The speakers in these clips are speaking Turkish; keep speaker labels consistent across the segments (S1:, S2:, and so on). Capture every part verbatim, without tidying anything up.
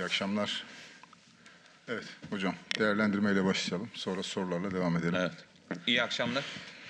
S1: İyi akşamlar. Evet hocam, değerlendirmeyle başlayalım. Sonra sorularla devam edelim.
S2: Evet. İyi akşamlar.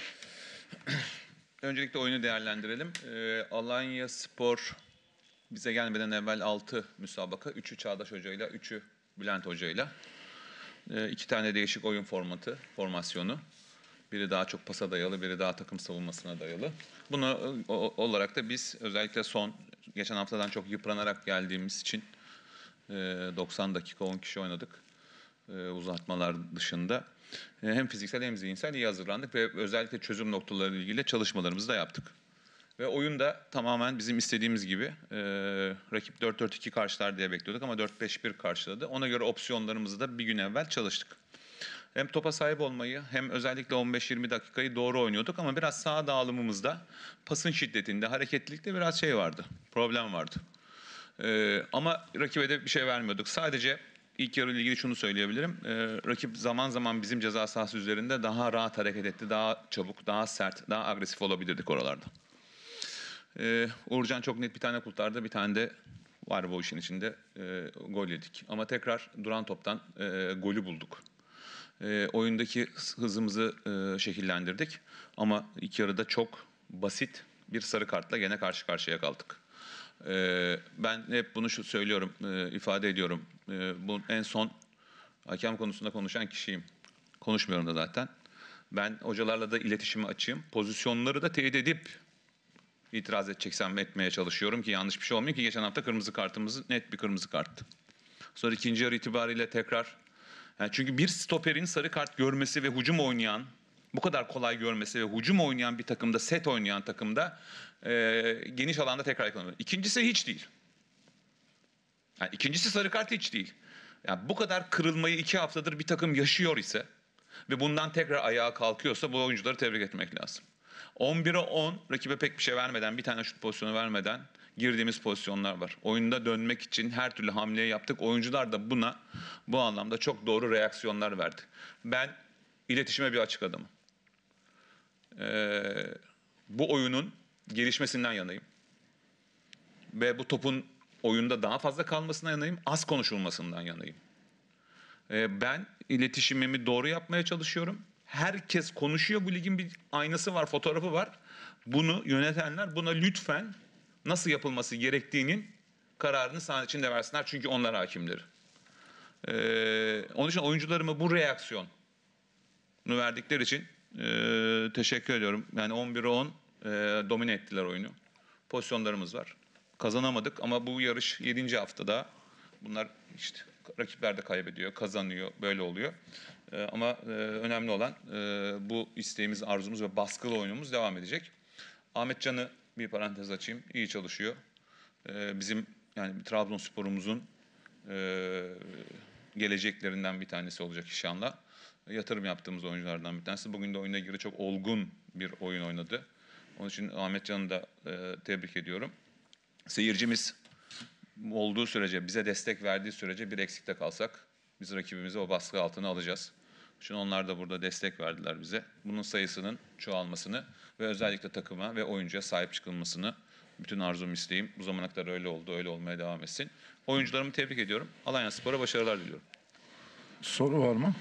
S2: Öncelikle oyunu değerlendirelim. Ee, Alanya Spor bize gelmeden evvel altı müsabaka. üçü Çağdaş Hoca'yla, üçü Bülent Hoca'yla. Ee, iki tane değişik oyun formatı, formasyonu. Biri daha çok pasa dayalı, biri daha takım savunmasına dayalı. Bunu o, olarak da biz özellikle son, geçen haftadan çok yıpranarak geldiğimiz için e, doksan dakika on kişi oynadık. E, uzatmalar dışında. E, hem fiziksel hem zihinsel iyi hazırlandık ve özellikle çözüm noktaları ilgili çalışmalarımızı da yaptık. Ve oyun da tamamen bizim istediğimiz gibi. E, rakip dört dört iki karşılar diye bekliyorduk ama dört beş bir karşıladı. Ona göre opsiyonlarımızı da bir gün evvel çalıştık. Hem topa sahip olmayı hem özellikle on beş yirmi dakikayı doğru oynuyorduk ama biraz sağ dağılımımızda, pasın şiddetinde, hareketlilikte biraz şey vardı, problem vardı. Ee, ama rakibe de bir şey vermiyorduk. Sadece ilk yarı ile ilgili şunu söyleyebilirim. Ee, rakip zaman zaman bizim ceza sahası üzerinde daha rahat hareket etti, daha çabuk, daha sert, daha agresif olabilirdik oralarda. Ee, Uğurcan çok net bir tane kurtardı, bir tane de var bu işin içinde e, gol yedik. Ama tekrar duran toptan e, golü bulduk. E, oyundaki hızımızı e, şekillendirdik. Ama ilk yarıda çok basit bir sarı kartla gene karşı karşıya kaldık. E, ben hep bunu şu söylüyorum, e, ifade ediyorum. E, bu en son hakem konusunda konuşan kişiyim. Konuşmuyorum da zaten. Ben hocalarla da iletişimi açayım. Pozisyonları da teyit edip itiraz edeceksem etmeye çalışıyorum ki yanlış bir şey olmuyor ki geçen hafta kırmızı kartımız net bir kırmızı karttı. Sonra ikinci yarı itibariyle tekrar yani çünkü bir stoperin sarı kart görmesi ve hücum oynayan, bu kadar kolay görmesi ve hücum oynayan bir takımda, set oynayan takımda e, geniş alanda tekrar yakalanıyor. İkincisi hiç değil. Yani ikincisi sarı kart hiç değil. Yani bu kadar kırılmayı iki haftadır bir takım yaşıyor ise ve bundan tekrar ayağa kalkıyorsa bu oyuncuları tebrik etmek lazım. on bire on rakibe pek bir şey vermeden, bir tane şut pozisyonu vermeden girdiğimiz pozisyonlar var. Oyunda dönmek için her türlü hamleyi yaptık. Oyuncular da buna bu anlamda çok doğru reaksiyonlar verdi. Ben iletişime bir açık adamım. Ee, bu oyunun gelişmesinden yanayım. Ve bu topun oyunda daha fazla kalmasından yanayım, az konuşulmasından yanayım. Ee, ben iletişimimi doğru yapmaya çalışıyorum. Herkes konuşuyor. Bu ligin bir aynası var, fotoğrafı var. Bunu yönetenler buna lütfen nasıl yapılması gerektiğinin kararını saha içinde versinler. Çünkü onlar hakimleri. Ee, onun için oyuncularıma bu reaksiyonu verdikleri için e, teşekkür ediyorum. Yani on bire on e, domine ettiler oyunu. Pozisyonlarımız var. Kazanamadık ama bu yarış yedinci haftada. Bunlar işte rakipler de kaybediyor, kazanıyor, böyle oluyor. Ee, ama e, önemli olan e, bu isteğimiz, arzumuz ve baskılı oyunumuz devam edecek. Ahmet Can'ı bir parantez açayım. İyi çalışıyor. Ee, bizim yani Trabzonspor'umuzun e, geleceklerinden bir tanesi olacak inşallah. Yatırım yaptığımız oyunculardan bir tanesi. Bugün de oyuna girdi. Çok olgun bir oyun oynadı. Onun için Ahmet Can'ı da e, tebrik ediyorum. Seyircimiz olduğu sürece, bize destek verdiği sürece bir eksikte kalsak biz rakibimizi o baskı altına alacağız. Şimdi onlar da burada destek verdiler bize. Bunun sayısının çoğalmasını ve özellikle takıma ve oyuncuya sahip çıkılmasını bütün arzum, isteğim. Bu zamana kadar öyle oldu, öyle olmaya devam etsin. Oyuncularımı tebrik ediyorum. Alanyaspor'a başarılar diliyorum.
S1: Soru var mı?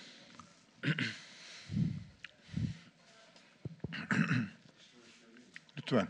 S1: Lütfen.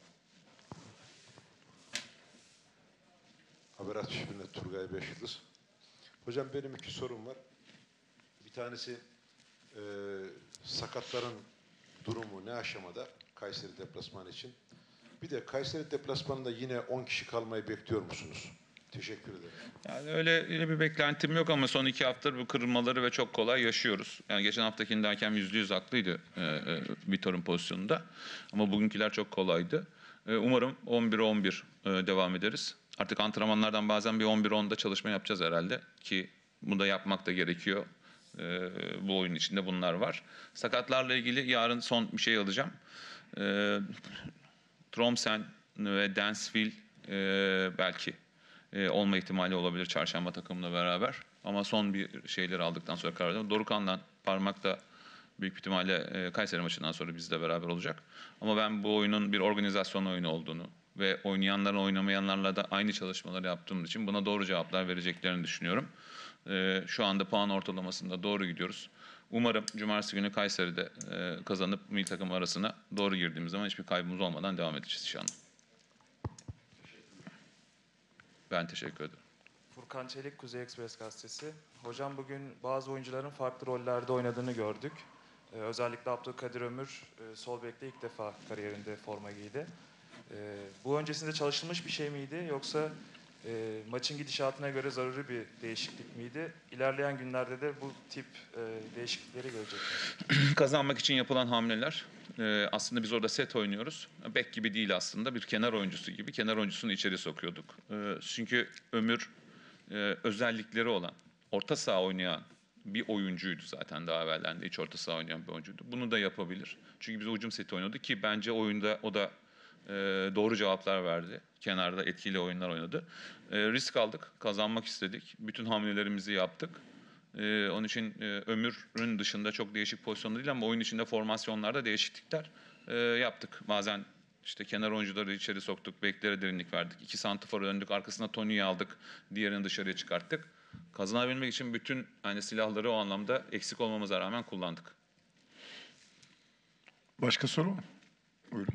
S3: Haberat Şifrin'le Turgay Beşyıldız. Hocam benim iki sorum var. Bir tanesi e, sakatların durumu ne aşamada Kayseri deplasmanı için? Bir de Kayseri deplasmanında yine on kişi kalmayı bekliyor musunuz? Teşekkür ederim.
S2: Yani öyle, öyle bir beklentim yok ama son iki haftadır bu kırılmaları ve çok kolay yaşıyoruz. Yani geçen haftakinde hakem yüzde yüz haklıydı e, e, Vitor'un pozisyonunda. Ama bugünküler çok kolaydı. E, umarım on bire on bir e, devam ederiz. Artık antrenmanlardan bazen bir on bire onda çalışma yapacağız herhalde. Ki bunu da yapmak da gerekiyor. E, bu oyun içinde bunlar var. Sakatlarla ilgili yarın son bir şey alacağım. E, Tromsen ve Dansville e, belki e, olma ihtimali olabilir çarşamba takımla beraber. Ama son bir şeyleri aldıktan sonra karar verdim. Dorukhan'dan parmak da büyük ihtimalle e, Kayseri maçından sonra bizle beraber olacak. Ama ben bu oyunun bir organizasyon oyunu olduğunu, ve oynayanların oynamayanlarla da aynı çalışmaları yaptığımız için buna doğru cevaplar vereceklerini düşünüyorum. Ee, şu anda puan ortalamasında doğru gidiyoruz. Umarım cumartesi günü Kayseri'de e, kazanıp milli takım arasına doğru girdiğimiz zaman hiçbir kaybımız olmadan devam edeceğiz inşallah. Ben teşekkür ederim.
S4: Furkan Çelik, Kuzey Ekspres Gazetesi. Hocam bugün bazı oyuncuların farklı rollerde oynadığını gördük. Ee, özellikle Abdülkadir Ömür e, sol bekte ilk defa kariyerinde forma giydi. Ee, bu öncesinde çalışılmış bir şey miydi yoksa e, maçın gidişatına göre zaruri bir değişiklik miydi? İlerleyen günlerde de bu tip e, değişiklikleri görecek miyiz?
S2: Kazanmak için yapılan hamleler. Ee, aslında biz orada set oynuyoruz. Bek gibi değil aslında. Bir kenar oyuncusu gibi. Kenar oyuncusunu içeri sokuyorduk. Ee, çünkü Ömür e, özellikleri olan, orta saha oynayan bir oyuncuydu zaten daha evvelden de. Hiç orta saha oynayan bir oyuncuydu. Bunu da yapabilir. Çünkü biz hücum seti oynadık ki bence oyunda o da e, doğru cevaplar verdi. Kenarda etkili oyunlar oynadı. E, risk aldık. Kazanmak istedik. Bütün hamlelerimizi yaptık. Ee, onun için e, Ömür'ün dışında çok değişik pozisyonlar değil ama oyun içinde formasyonlarda değişiklikler e, yaptık. Bazen işte kenar oyuncuları içeri soktuk, beklere derinlik verdik. İki santiforu döndük, arkasına Tony'yi aldık, diğerini dışarıya çıkarttık. Kazanabilmek için bütün hani silahları o anlamda eksik olmamıza rağmen kullandık.
S1: Başka soru mu? Buyurun.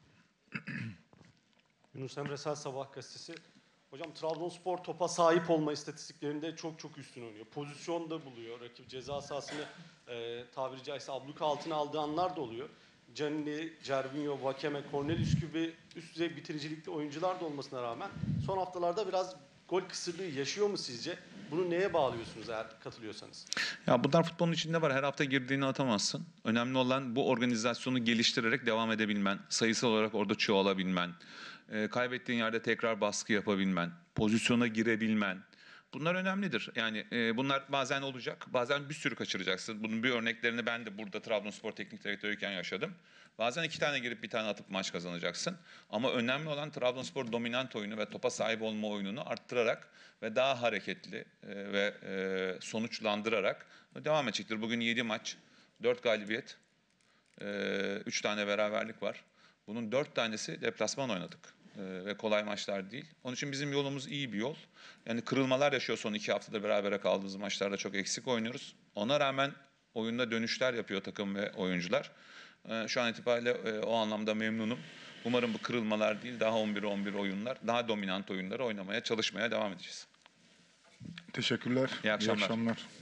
S5: Yunus Emre Sel Sabah gazetesi. Hocam Trabzonspor topa sahip olma istatistiklerinde çok çok üstün oynuyor. Pozisyon da buluyor. Rakip ceza sahasını e, tabiri caizse abluka altına aldığı anlar da oluyor. Canini, Cervinho, Vakeme, Cornelius gibi üst düzey bitiricilikli oyuncular da olmasına rağmen son haftalarda biraz gol kısırlığı yaşıyor mu sizce? Bunu neye bağlıyorsunuz eğer katılıyorsanız?
S2: Ya bunlar futbolun içinde var. Her hafta girdiğini atamazsın. Önemli olan bu organizasyonu geliştirerek devam edebilmen. Sayısal olarak orada çoğalabilmen. E, kaybettiğin yerde tekrar baskı yapabilmen. Pozisyona girebilmen. Bunlar önemlidir. Yani e, bunlar bazen olacak. Bazen bir sürü kaçıracaksın. Bunun bir örneklerini ben de burada Trabzonspor Teknik Direktörüyken yaşadım. Bazen iki tane girip bir tane atıp maç kazanacaksın. Ama önemli olan Trabzonspor dominant oyunu ve topa sahip olma oyununu arttırarak ve daha hareketli e, ve e, sonuçlandırarak devam edecektir. Bugün yedi maç, dört galibiyet, üç tane beraberlik var. Bunun dört tanesi deplasman oynadık. Ee, ve kolay maçlar değil. Onun için bizim yolumuz iyi bir yol. Yani kırılmalar yaşıyor son iki haftada berabere kaldığımız maçlarda çok eksik oynuyoruz. Ona rağmen oyunda dönüşler yapıyor takım ve oyuncular. Ee, şu an itibariyle e, o anlamda memnunum. Umarım bu kırılmalar değil, daha on bir on bir oyunlar, daha dominant oyunları oynamaya, çalışmaya devam edeceğiz.
S1: Teşekkürler.
S2: İyi akşamlar.
S1: İyi akşamlar.